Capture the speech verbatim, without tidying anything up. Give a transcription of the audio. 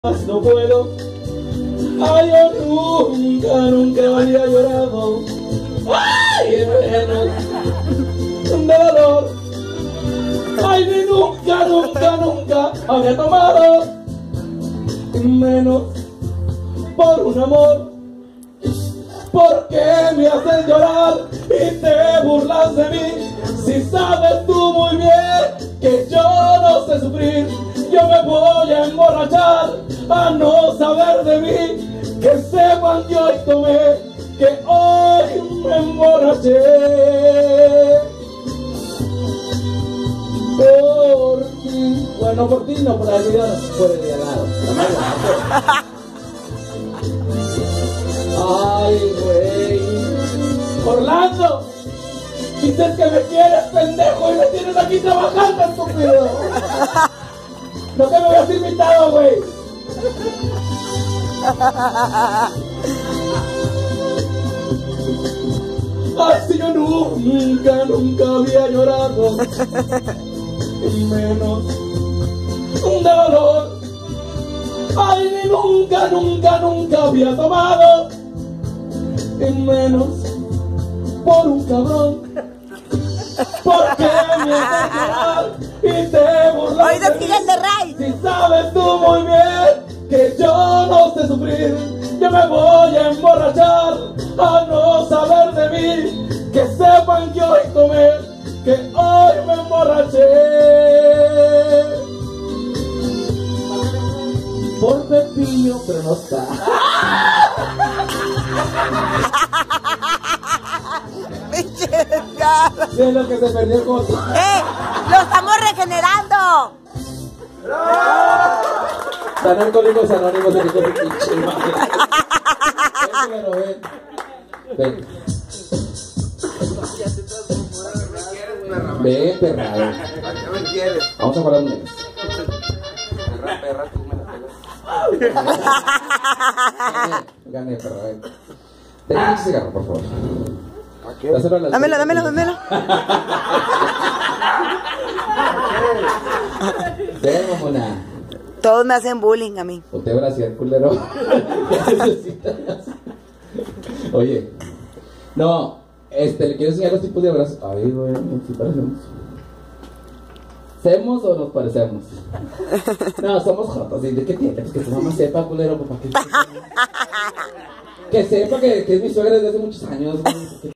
No puedo, ay, yo nunca, nunca había llorado, ay, menos de dolor, ay, ni nunca, nunca, nunca había tomado, menos por un amor, porque me hacen llorar y te burlas de mí, si sabes tú muy bien que yo no sé sufrir. Yo me voy a emborrachar a no saber de mí, que sepan que hoy tomé, que hoy me emborraché por ti. Bueno, por ti no, por la vida por el de al lado. Ay, güey. Orlando, dices que me quieres, pendejo, y me tienes aquí trabajando, estúpido. No te me habías invitado, güey. Así yo nunca, nunca había llorado, y menos de dolor. Ay, ni nunca, nunca, nunca había tomado, y menos por un cabrón. Porque me haces llorar y te burlas. Hoy de Miguel de Ray. Si sabes tú muy bien que yo no sé sufrir, yo me voy a emborrachar a no saber de mí, que sepan que hoy tomé, que hoy me emborraché por Pepillo, pero no está. De lo que se perdió con... ¡Eh! ¡Lo estamos regenerando! Están alcohólicos anónimos de mi pinche madre. Ven, ven. Ven. Ven, perra. Ven. Vamos a jugar un mes. Perra, perra, tú me la pegas. Gané, perra, ven. Tengo un cigarro, por favor. Dámelo, dámelo, dámelo. Ven, mamona. Todos me hacen bullying a mí. Ponte brasier, culero. ¿Qué necesitas? Oye, no, este, le quiero enseñar los tipos de abrazos. Ay, güey, si parecemos. ¿Semos o nos parecemos? No, somos jotos. ¿De qué tiene? Pues que tu mamá sepa, culero, papá. Que, que sepa que, que es mi suegra desde hace muchos años, güey.